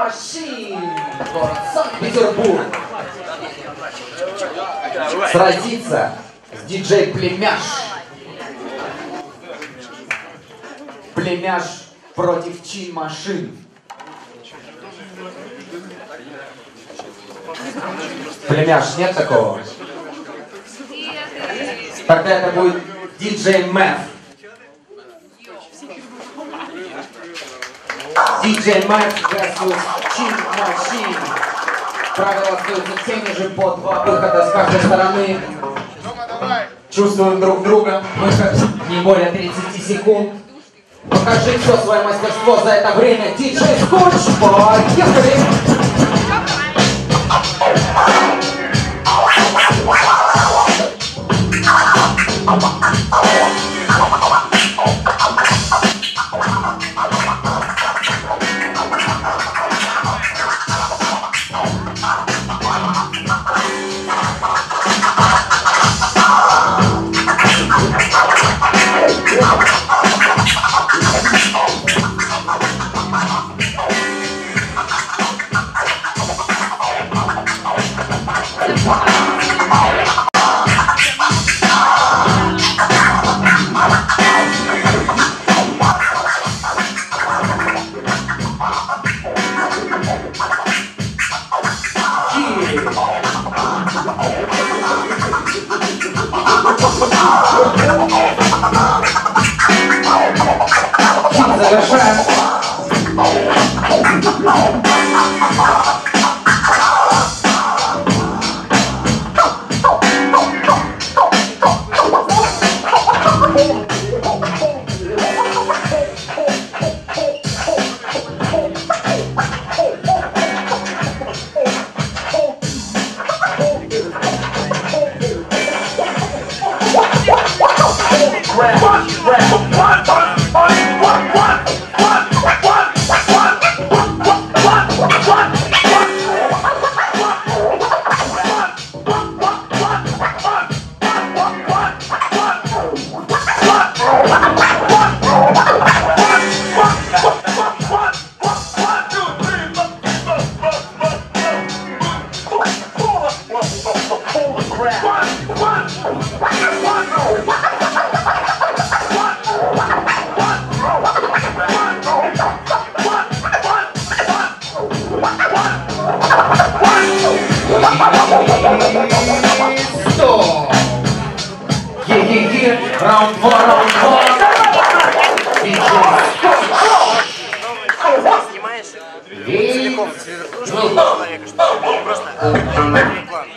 Machine, город Санкт-Петербург, сразится с диджей Племяш. Племяш против Чин Машин. Племяш, нет такого? Тогда это будет диджей Мэф. Диджей Мэф versus Чин Машин. Правила остаются теми же, по 2 выхода с каждой стороны. Чувствуем друг друга. Выход не более 30 секунд. Покажи все свое мастерство за это время. Диджей Скотч, поехали! Завершаем. Раунд 2, раунд 2. Снимаешь целиком человека, что просто реклама.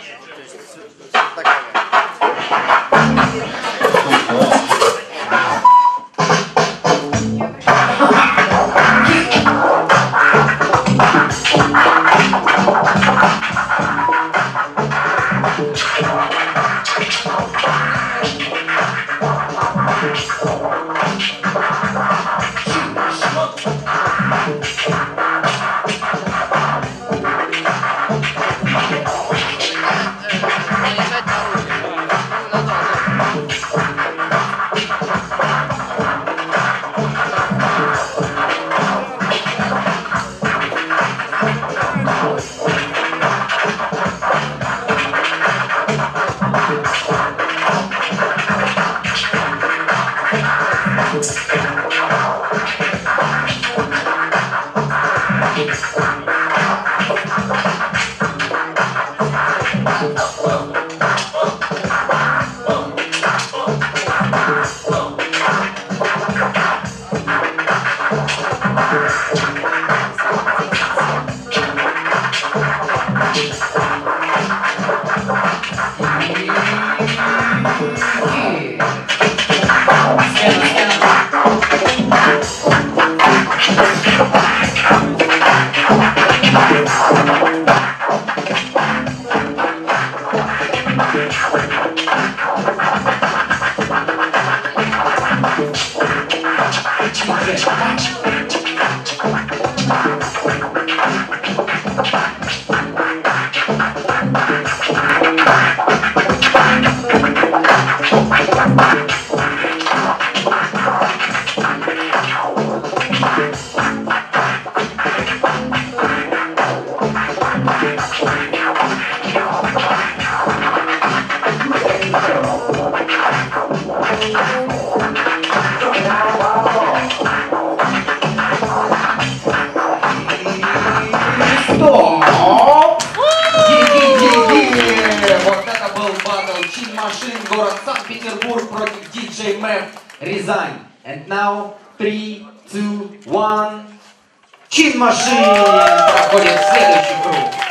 Стоп! Вот это был батл Чин Машин, город Санкт-Петербург против DJ Mef, Рязань. And now 3, 2, 1. Чин Машин проходит в следующий круг.